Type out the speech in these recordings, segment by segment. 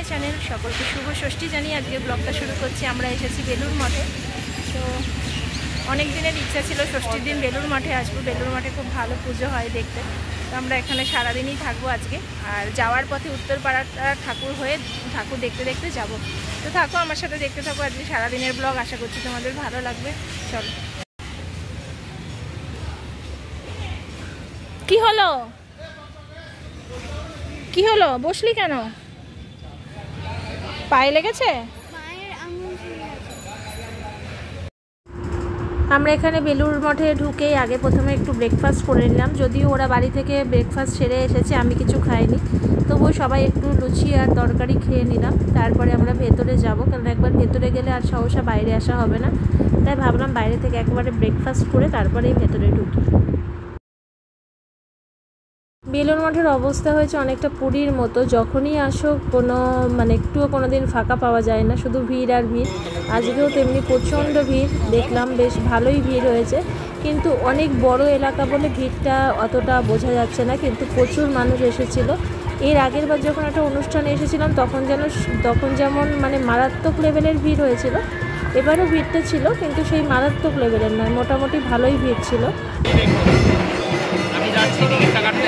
My channel. সকলকে শুভ ষষ্ঠী জানিয়ে আজকে ব্লগটা শুরু করছি। আমরা এসেছি বেলুর মঠে। তো অনেক দিনের ইচ্ছা ছিল ষষ্ঠীর দিন বেলুর মঠে আসবো। বেলুর মঠে খুব ভালো পুজো হয় দেখতে। তো আমরা এখানে সারাদিনই থাকবো আজকে। আর যাওয়ার পথে উত্তরপাড়ার ঠাকুর হয়ে ঠাকুর দেখতে দেখতে যাব। তো থাকো আমার সাথে, দেখতে থাকো আজকে সারাদিনের ব্লগ। আশা করছি তোমাদের ভালো লাগবে। চলো। কি হলো কি হলো, বসলি কেন? পায়ে লেগেছে? আমরা এখানে বেলুর মঠে ঢুকেই আগে প্রথমে একটু ব্রেকফাস্ট করে নিলাম। যদিও ওরা বাড়ি থেকে ব্রেকফাস্ট সেরে এসেছে, আমি কিছু খাইনি। তবুও সবাই একটু লুচি আর তরকারি খেয়ে নিলাম। তারপরে আমরা ভেতরে যাব, কারণ একবার ভেতরে গেলে আর সহসা বাইরে আসা হবে না। তাই ভাবলাম বাইরে থেকে একবারে ব্রেকফাস্ট করে তারপরেই ভেতরে ঢুকি। বেলুর মঠের অবস্থা হয়েছে অনেকটা পুরীর মতো। যখনই আসো একটুও কোনো দিন ফাঁকা পাওয়া যায় না, শুধু ভিড় আর ভিড়। আজকেও তেমনি প্রচণ্ড ভিড় দেখলাম, বেশ ভালোই ভিড় হয়েছে। কিন্তু অনেক বড় এলাকা বলে ভিড়টা অতটা বোঝা যাচ্ছে না, কিন্তু প্রচুর মানুষ এসেছিল। এর আগের বার যখন একটা অনুষ্ঠানে এসেছিলাম তখন যেমন মারাত্মক লেভেলের ভিড় হয়েছিল, এবারও ভিড়টা ছিল, কিন্তু সেই মারাত্মক লেভেলের নয়, মোটামুটি ভালোই ভিড় ছিল। আমি যাচ্ছি টিকিটটা কাটতে।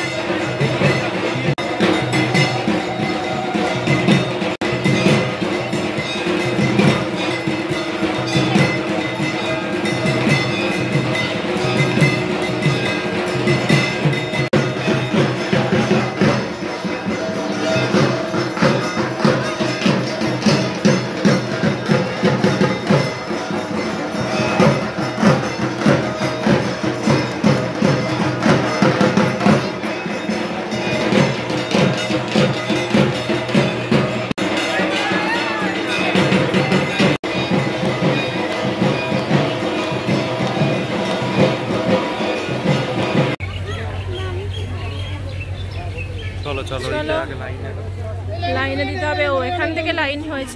লাইনে দিতে হবে। ও এখান থেকে লাইন হয়েছে।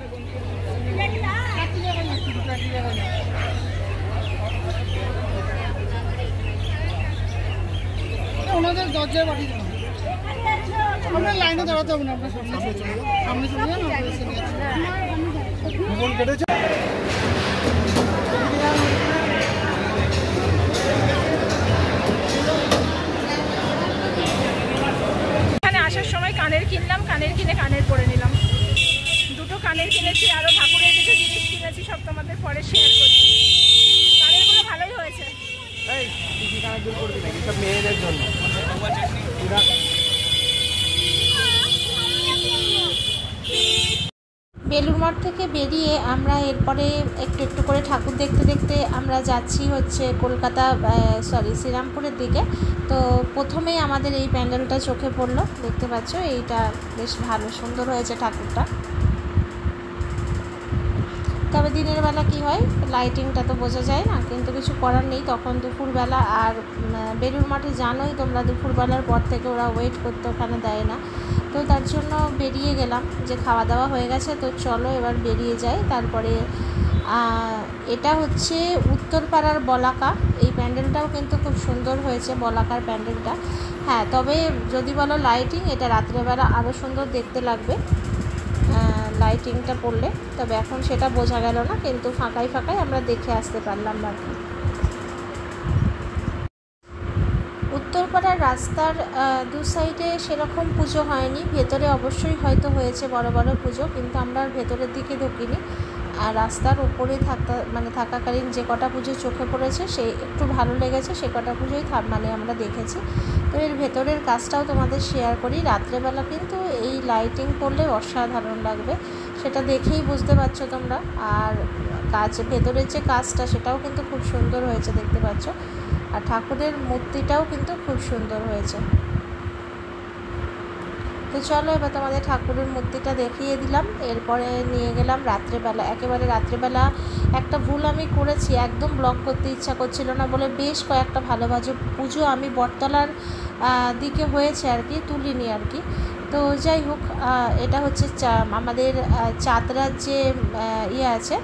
ওনাদের দরজায় বাড়ি দেবো, আমরা লাইনে দাঁড়াতে হবে না, আপনার সামনে চলে যান, সামনে চলে যান। কানের কিনলাম, কানের কিনে কানের পরে নিলাম। দুটো কানের কিনেছি, আরো ঠাকুরের কিছু জিনিস কিনেছি, সব তোমাদের পরে শেয়ার করছি। কানেরগুলো ভালোই হয়েছে। বেলুর মঠ থেকে বেরিয়ে আমরা এরপরে একটু একটু করে ঠাকুর দেখতে দেখতে আমরা যাচ্ছি হচ্ছে শ্রীরামপুরের দিকে। তো প্রথমেই আমাদের এই প্যান্ডেলটা চোখে পড়লো, দেখতে পাচ্ছ, এইটা বেশ ভালো সুন্দর হয়েছে ঠাকুরটা। তবে দিনের বেলা কি হয়, লাইটিংটা তো বোঝা যায় না, কিন্তু কিছু করার নেই, তখন দুপুরবেলা। আর বেলুর মঠে জানোই তোমরা, দুপুরবেলার পর থেকে ওরা ওয়েট করতে ওখানে দেয় না। তো তার জন্য বেরিয়ে গেলাম, যে খাওয়া দাওয়া হয়ে গেছে, তো চলো এবার বেরিয়ে যাই। তারপরে এটা হচ্ছে উত্তরপাড়ার বলাকা। এই প্যান্ডেলটাও কিন্তু খুব সুন্দর হয়েছে, বলাকার প্যান্ডেলটা। হ্যাঁ, তবে যদি বলো লাইটিং, এটা রাত্রেবেলা আরও সুন্দর দেখতে লাগবে লাইটিংটা পড়লে। তবে এখন সেটা বোঝা গেল না, কিন্তু ফাঁকায় ফাঁকায় আমরা দেখে আসতে পারলাম আর কি। উত্তরপাড়ার রাস্তার দু সাইডে সেরকম পুজো হয়নি, ভেতরে অবশ্যই হয়তো হয়েছে বড় বড় পুজো, কিন্তু আমরা ভেতরের দিকে ঢুকিনি। আর রাস্তার উপরে থাকাকালীন যে কটা পুজো চোখে পড়েছে, সেই একটু ভালো লেগেছে, সে কটা পুজোই আমরা দেখেছি। তো এর ভেতরের কাজটাও তোমাদের শেয়ার করি। রাত্রেবেলা কিন্তু এই লাইটিং পড়লে অসাধারণ লাগবে, সেটা দেখেই বুঝতে পারছো তোমরা। আর ভেতরের যে কাজটা, সেটাও কিন্তু খুব সুন্দর হয়েছে, দেখতে পাচ্ছ। আর ঠাকুরের মূর্তিটাও কিন্তু খুব সুন্দর হয়েছে। তো চলো এবার তোমাদের ঠাকুরের মূর্তিটা দেখিয়ে দিলাম। এরপরে নিয়ে গেলাম রাত্রেবেলা, একেবারে রাত্রেবেলা। একটা ভুল আমি করেছি, একদম ব্লগ করতে ইচ্ছা করছিল না বলে বেশ কয়েকটা ভালো পুজো আমি বটতলার দিকে হয়েছে আর কি, তুলিনি আর কি। তো যাই হোক, এটা হচ্ছে আমাদের চাতরার যে আছে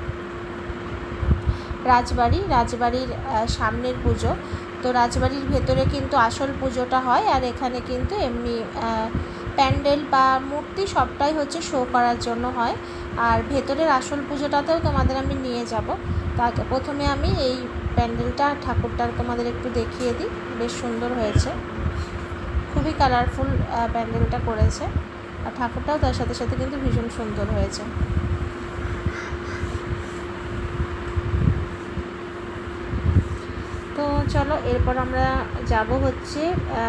রাজবাড়ির সামনের পুজো। তো রাজবাড়ির ভেতরে কিন্তু আসল পুজোটা হয়, আর এখানে কিন্তু এমনি প্যান্ডেল বা মূর্তি সবটাই হচ্ছে শো করার জন্য হয়। আর ভেতরের আসল পুজোটাতেও তোমাদের আমি নিয়ে যাব। তাকে প্রথমে আমি এই প্যান্ডেলটা ঠাকুরটা তোমাদের একটু দেখিয়ে দিই। বেশ সুন্দর হয়েছে, খুবই কালারফুল প্যান্ডেলটা করেছে, আর ঠাকুরটাও তার সাথে সাথে কিন্তু ভীষণ সুন্দর হয়েছে। তো চলো এরপর আমরা যাব হচ্ছে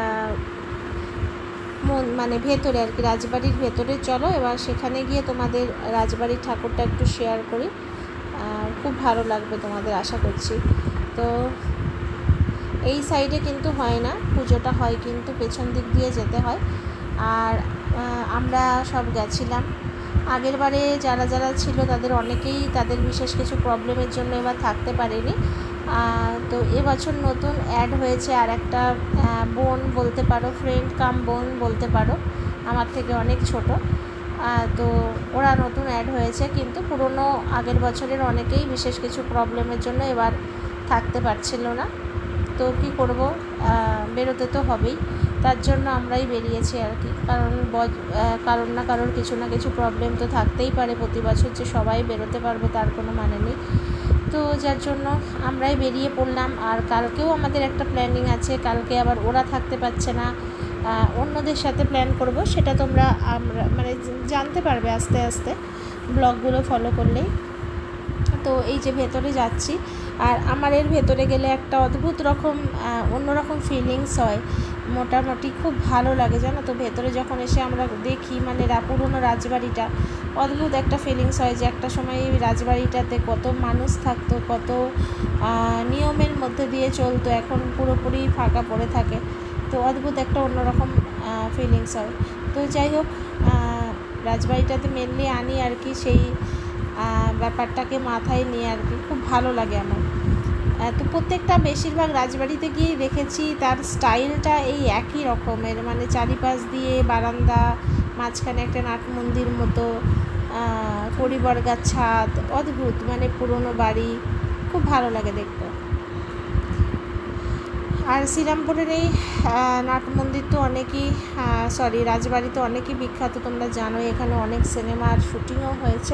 মানে ভেতরে আর কি, রাজবাড়ির ভেতরে। চলো এবার সেখানে গিয়ে তোমাদের রাজবাড়ির ঠাকুরটা একটু শেয়ার করি, খুব ভালো লাগবে তোমাদের আশা করছি। তো এই সাইডে কিন্তু হয় না পুজোটা, হয় কিন্তু পেছন দিক দিয়ে যেতে হয়। আর আমরা সব গেছিলাম আগের বারে, যারা যারা ছিল তাদের অনেকেই তাদের বিশেষ কিছু প্রবলেমের জন্য এবার থাকতে পারেনি। তো এবছর নতুন অ্যাড হয়েছে আর একটা বোন বলতে পারো, ফ্রেন্ড কাম বোন বলতে পারো, আমার থেকে অনেক ছোট। তো ওরা নতুন অ্যাড হয়েছে, কিন্তু পুরনো আগের বছরের অনেকেই বিশেষ কিছু প্রবলেমের জন্য এবার থাকতে পারছিল না। তো কী করব, বেরোতে তো হবেই, তার জন্য আমরাই বেরিয়েছি আর কি। কারণ না কারোর কিছু না কিছু প্রবলেম তো থাকতেই পারে প্রতি বছর, যে সবাই বেরোতে পারবে তার কোনো মানে নেই। তো যার জন্য আমরাই বেরিয়ে পড়লাম। আর কালকেও আমাদের একটা প্ল্যানিং আছে, কালকে আবার ওরা থাকতে পারছে না, অন্যদের সাথে প্ল্যান করব, সেটা তোমরা মানে জানতে পারবে আস্তে আস্তে ব্লগগুলো ফলো করলেই। তো এই যে ভেতরে যাচ্ছি, আর আমার এর ভেতরে গেলে একটা অদ্ভুত রকম অন্যরকম ফিলিংস হয়, মোটামুটি খুব ভালো লাগে জানো তো। ভেতরে যখন এসে আমরা দেখি মানে পুরনো রাজবাড়িটা, অদ্ভুত একটা ফিলিংস হয় যে একটা সময় এই রাজবাড়িটাতে কত মানুষ থাকতো, কত নিয়মের মধ্যে দিয়ে চলতো, এখন পুরোপুরি ফাঁকা পড়ে থাকে। তো অদ্ভুত একটা অন্যরকম ফিলিংস হয়। তো যাই হোক, রাজবাড়িটাতে মেনলি আনি আর কি, সেই ব্যাপারটাকে মাথায় নিয়ে আর কি, খুব ভালো লাগে আমার। তো প্রত্যেকটা বেশিরভাগ রাজবাড়িতে গিয়ে দেখেছি তার স্টাইলটা এই একই রকমের, মানে চারিপাশ দিয়ে বারান্দা, মাঝখানে একটা নাট মন্দির মতো, পরিবর্গার ছাদ, অদ্ভুত মানে পুরনো বাড়ি, খুব ভালো লাগে দেখতে। আর শ্রীরামপুরের এই নাট মন্দির তো অনেকই রাজবাড়ি তো অনেকই বিখ্যাত, তোমরা জানো এখানে অনেক সিনেমার শুটিংও হয়েছে।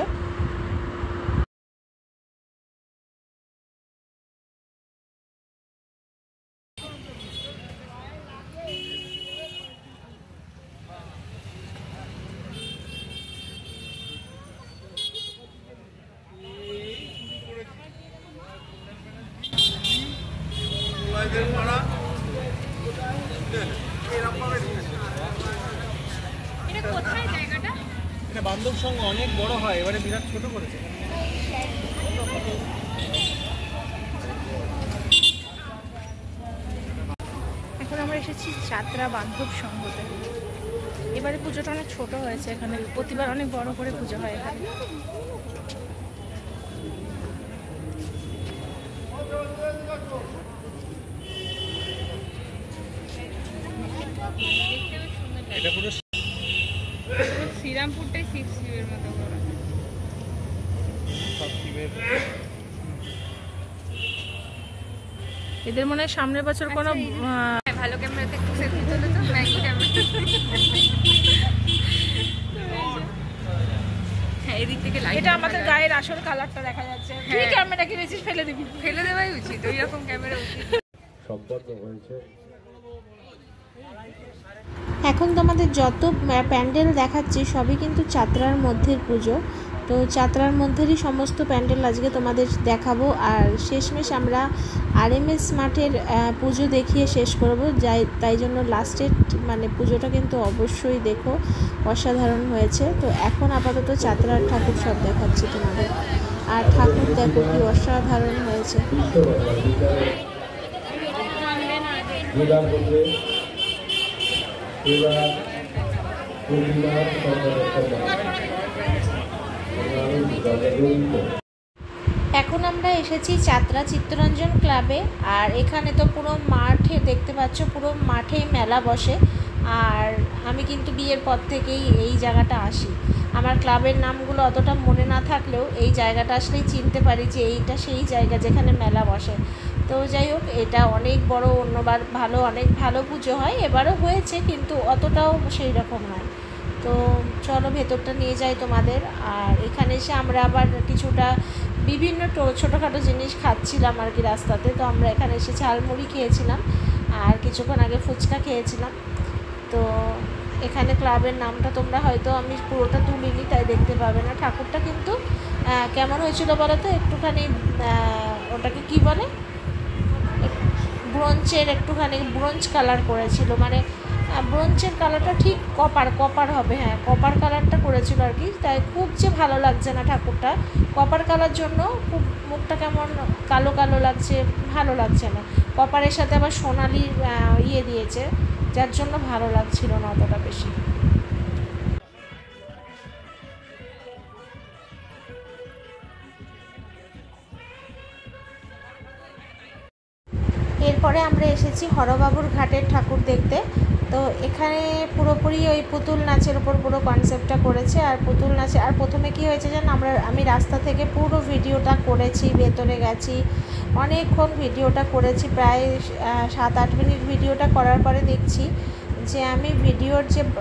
বান্ধব সঙ্গে অনেক বড় হয়, এবারে বিরাট ছোট করেছে। এখন আমরা এসেছি যাত্রা বান্ধব সংঘতে। এবারে পুজোটা অনেক ছোট হয়েছে, এখানে প্রতিবার অনেক বড় করে পুজো হয় এখানে। এটা পুরো শ্রীরামপুরটাই শিব শিবের মতো করা। এদের মনে হয় সামনের বছর কোনো ভালো ক্যামেরাতে একটু সেলফি তোলে তো, ম্যাঙ্গো ক্যামেরা। হ্যাঁ, এদিক থেকে লাইট, এটা আমাদের গায়ের আসল কালারটা দেখা যাচ্ছে। কি ক্যামেরা কিনেছিস, ফেলে দিবি? ফেলে দেওয়াই উচিত, ওই রকম ক্যামেরা উচিত। সম্পন্ন হয়েছে। এখন তোমাদের যত প্যান্ডেল দেখাচ্ছি সবই কিন্তু যাত্রার মধ্যের পুজো। তো যাত্রার মধ্যেরই সমস্ত প্যান্ডেল আজকে তোমাদের দেখাবো। আর শেষমেশ আমরা RMS মাঠের পুজো দেখিয়ে শেষ করব, তাই জন্য লাস্টের মানে পুজোটা কিন্তু অবশ্যই দেখো, অসাধারণ হয়েছে। তো এখন আপাতত যাত্রার ঠাকুর সব দেখাচ্ছি তোমাদের, আর ঠাকুর দেখো কি অসাধারণ হয়েছে। এখন আমরা এসেছি যাত্রা চিত্তরঞ্জন ক্লাবে, আর এখানে তো পুরো মাঠে দেখতে পাচ্ছ, পুরো মাঠেই মেলা বসে। আর আমি কিন্তু বিয়ের পর থেকেই এই জায়গাটা আসি, আমার ক্লাবের নামগুলো অতটা মনে না থাকলেও এই জায়গাটা আসলেই চিনতে পারি যে এইটা সেই জায়গা যেখানে মেলা বসে। তো যাই হোক, এটা অনেক বড়, অন্যবার অনেক ভালো পুজো হয়, এবারও হয়েছে কিন্তু অতটাও সেই রকম নয়। তো চলো ভেতরটা নিয়ে যাই তোমাদের। আর এখানে এসে আমরা আবার কিছুটা বিভিন্ন ছোটোখাটো জিনিস খাচ্ছিলাম আর কি রাস্তাতে। তো আমরা এখানে এসে ঝালমুড়ি খেয়েছিলাম আর কিছুক্ষণ আগে ফুচকা খেয়েছিলাম। তো এখানে ক্লাবের নামটা তোমরা হয়তো আমি পুরোটা তুলিনি, তাই দেখতে পাবে না। ঠাকুরটা কিন্তু কেমন হয়েছিল বলো তো, একটুখানি ওটাকে কি বলে, একটুখানি ব্রোঞ্জ কালার করেছিল, মানে ব্রোঞ্জের কালারটা ঠিক কপার হবে, হ্যাঁ কপার কালারটা করেছিল আর কি। তাই খুব যে ভালো লাগছে না ঠাকুরটা, কপার কালার জন্য খুব মুখটা কেমন কালো কালো লাগছে, ভালো লাগছে না। কপারের সাথে আবার সোনালি দিয়েছে, যার জন্য ভালো লাগছিল না অতটা বেশি। এরপরে আমরা এসেছি হরবাবুর ঘাটের ঠাকুর দেখতে। তো এখানে পুরোপুরি ওই পুতুল নাচের উপর পুরো কনসেপ্টটা করেছে। আর পুতুল নাচে, আর প্রথমে কি হয়েছে জান, আমি রাস্তা থেকে পুরো ভিডিওটা করেছি, ভেতরে গেছি, অনেকক্ষণ ভিডিওটা করেছি, প্রায় 7-8 মিনিট ভিডিওটা করার পরে দেখছি যে আমি ভিডিও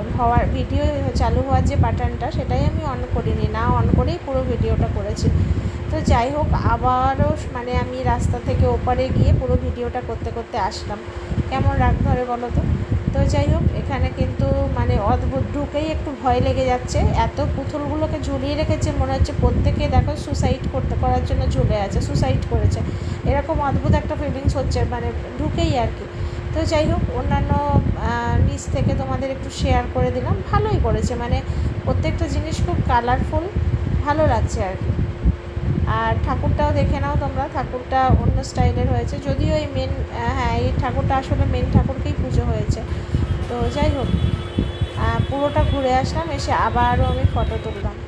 চালু হওয়ার যে বাটনটা, সেটাই আমি অন করিনি, না অন করেই পুরো ভিডিওটা করেছি। তো যাই হোক, আবারও মানে আমি রাস্তা থেকে ওপারে গিয়ে পুরো ভিডিওটা করতে করতে আসলাম। কেমন রাগ ধরে বলো তো। তো যাই হোক, এখানে কিন্তু মানে অদ্ভুত, ঢুকেই একটু ভয় লেগে যাচ্ছে। এত পুতুলগুলোকে ঝুলিয়ে রেখেছে, মনে হচ্ছে প্রত্যেকে দেখো করার জন্য ঝুলে আছে, সুসাইড করেছে, এরকম অদ্ভুত একটা ফিলিংস হচ্ছে মানে ঢুকেই আর কি। তো যাই হোক, অন্যান্য নিচ থেকে তোমাদের একটু শেয়ার করে দিলাম। ভালোই করেছে, মানে প্রত্যেকটা জিনিস খুব কালারফুল, ভালো লাগছে আর কি। আর ঠাকুরটাও দেখে নাও তোমরা, ঠাকুরটা অন্য স্টাইলের হয়েছে, যদিও এই এই ঠাকুরটা আসলে মেন ঠাকুরকেই পুজো হয়েছে। তো যাই হোক, পুরোটা ঘুরে আসলাম, এসে আবারও আমি ফটো তুললাম।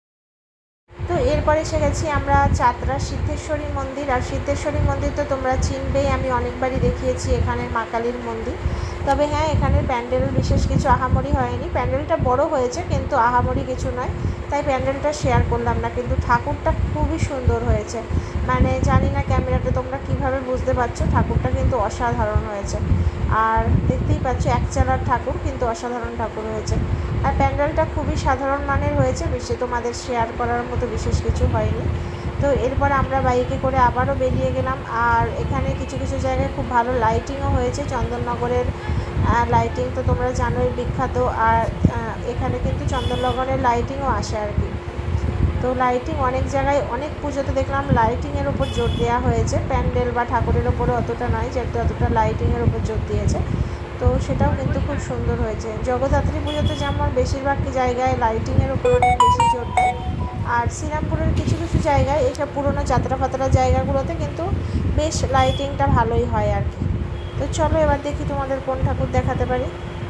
তো এরপরে এসে গেছি আমরা চাতরা সিদ্ধেশ্বরী মন্দির। আর সিদ্ধেশ্বরী মন্দির তো তোমরা চিনবেই, আমি অনেকবারই দেখিয়েছি এখানের মা কালীর মন্দির। তবে হ্যাঁ, এখানের প্যান্ডেল বিশেষ কিছু আহামরি হয়নি, প্যান্ডেলটা বড় হয়েছে কিন্তু আহামরি কিছু নয়, তাই প্যান্ডেলটা শেয়ার করলাম না। কিন্তু ঠাকুরটা খুবই সুন্দর হয়েছে, মানে জানি না ক্যামেরাতে তোমরা কিভাবে বুঝতে পারছো, ঠাকুরটা কিন্তু অসাধারণ হয়েছে। আর দেখতেই পাচ্ছ একচালার ঠাকুর, কিন্তু অসাধারণ ঠাকুর হয়েছে। আর প্যান্ডেলটা খুবই সাধারণ মানের হয়েছে, বেশি তোমাদের শেয়ার করার মতো বিশেষ কিছু হয়নি। তো এরপর আমরা বাইকে করে আবারও বেরিয়ে গেলাম। আর এখানে কিছু কিছু জায়গায় খুব ভালো লাইটিংও হয়েছে, চন্দননগরের লাইটিং তো তোমরা জানোই বিখ্যাত। আর এখানে কিন্তু চন্দননগরের লাইটিংও আসে আর কি। তো লাইটিং অনেক জায়গায়, অনেক পুজোতে দেখলাম লাইটিংয়ের ওপর জোর দেওয়া হয়েছে, প্যান্ডেল বা ঠাকুরের ওপরে অতটা নয়, যেহেতু অতটা লাইটিংয়ের ওপর জোর দিয়েছে। তো সেটাও কিন্তু খুব সুন্দর হয়েছে। জগদ্ধাত্রী পুজোতে যেমন বেশিরভাগ জায়গায় লাইটিংয়ের ওপর অনেক বেশি জোর দেয়, আর শ্রীরামপুরের কিছু কিছু জায়গায়, এইসব পুরোনো যাত্রা ফাত্রা জায়গাগুলোতে কিন্তু বেশ লাইটিংটা ভালোই হয় আর কি। তো চলো এবার দেখি তোমাদের কোন ঠাকুর দেখাতে পারি।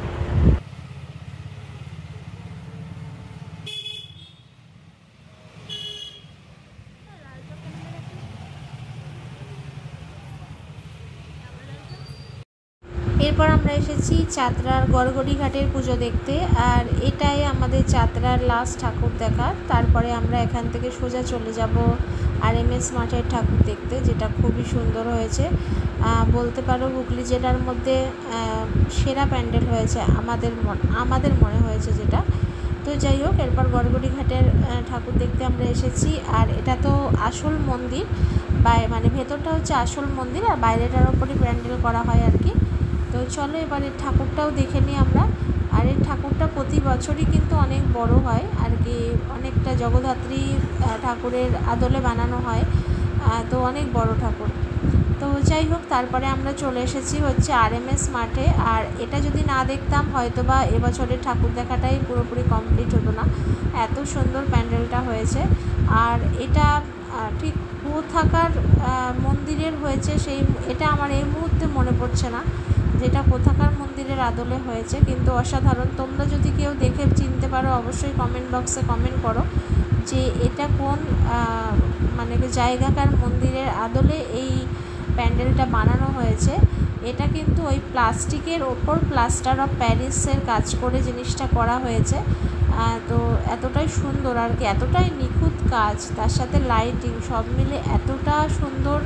এরপর আমরা এসেছি চাতরার গড়গড়ি ঘাটের পুজো দেখতে। আর এটাই আমাদের চাতরার লাস্ট ঠাকুর দেখা। তারপরে আমরা এখান থেকে সোজা চলে যাব RMS মাঠের ঠাকুর দেখতে, যেটা খুবই সুন্দর হয়েছে। বলতে পারো হুগলি জেলার মধ্যে সেরা প্যান্ডেল হয়েছে আমাদের মনে হয়েছে যেটা। তো যাই হোক, এরপর গড়গড়ি ঘাটের ঠাকুর দেখতে আমরা এসেছি। আর এটা তো আসল মন্দির, মানে ভেতরটা হচ্ছে আসল মন্দির, আর বাইরেটার ওপরই প্যান্ডেল করা হয় আর কি। তো চলো এবার এর ঠাকুরটাও দেখে নিই আমরা। আর এর ঠাকুরটা প্রতি বছরই কিন্তু অনেক বড় হয় আর কি, অনেকটা জগদ্ধাত্রী ঠাকুরের আদলে বানানো হয়, তো অনেক বড় ঠাকুর। তো যাই হোক, তারপরে আমরা চলে এসেছি হচ্ছে RMS মাঠে। আর এটা যদি না দেখতাম হয়তো বা এবছরের ঠাকুর দেখাটাই পুরোপুরি কমপ্লিট হতো না, এত সুন্দর প্যান্ডেলটা হয়েছে। আর এটা ঠিক কোথাকার মন্দিরের হয়েছে এটা আমার এই মুহূর্তে মনে পড়ছে না, যেটা কোথাকার মন্দিরের আদলে হয়েছে, কিন্তু অসাধারণ। তোমরা যদি কেউ দেখে চিনতে পারো অবশ্যই কমেন্ট বক্সে কমেন্ট করো যে এটা কোন মানে জায়গাকার মন্দিরের আদলে এই প্যান্ডেলটা বানানো হয়েছে। এটা কিন্তু ওই প্লাস্টিকের ওপর প্লাস্টার অফ প্যারিসের কাজ করে জিনিসটা করা হয়েছে। তো এতটাই সুন্দর আর কি, এতটাই নিখুঁত কাজ, তার সাথে লাইটিং সব মিলে এতটা সুন্দর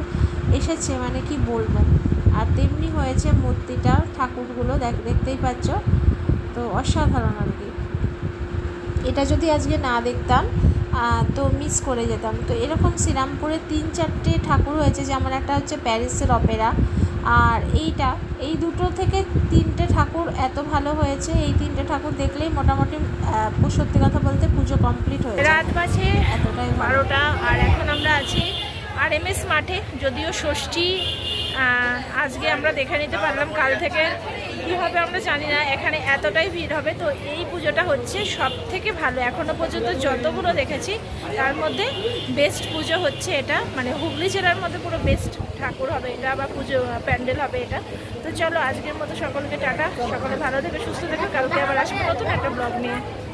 এসেছে, মানে কি বলবো। আর তেমনি হয়েছে মূর্তিটা, ঠাকুরগুলো দেখতেই পাচ্ছ, তো অসাধারণ আর কি। এটা যদি আজকে না দেখতাম তো মিস করে যেতাম। তো এরকম শ্রীরামপুরে 3-4টে ঠাকুর হয়েছে, যেমন একটা হচ্ছে প্যারিসের অপেরা, আর এই দুটো থেকে 3টে ঠাকুর এত ভালো হয়েছে। এই 3টে ঠাকুর দেখলেই মোটামুটি সত্যি কথা বলতে পুজো কমপ্লিট হয়ে যায়। রাত বাজে এতটাই 12টা, আর এখন আমরা আছি RMS মাঠে। যদিও ষষ্ঠী আজকে আমরা দেখে নিতে পারলাম, কাল থেকে কী হবে আমরা জানি না, এখানে এতটাই ভিড় হবে। তো এই পুজোটা হচ্ছে সব থেকে ভালো এখনও পর্যন্ত যতগুলো দেখেছি, তার মধ্যে বেস্ট পুজো হচ্ছে এটা। মানে হুগলি জেলার মধ্যে পুরো বেস্ট ঠাকুর হবে এটা, বা পুজো প্যান্ডেল হবে এটা। তো চলো আজকের মতো সকলকে টাটা, সকলে ভালো থেকে সুস্থ থেকে, কালকে আবার আসবো নতুন একটা ব্লগ নিয়ে।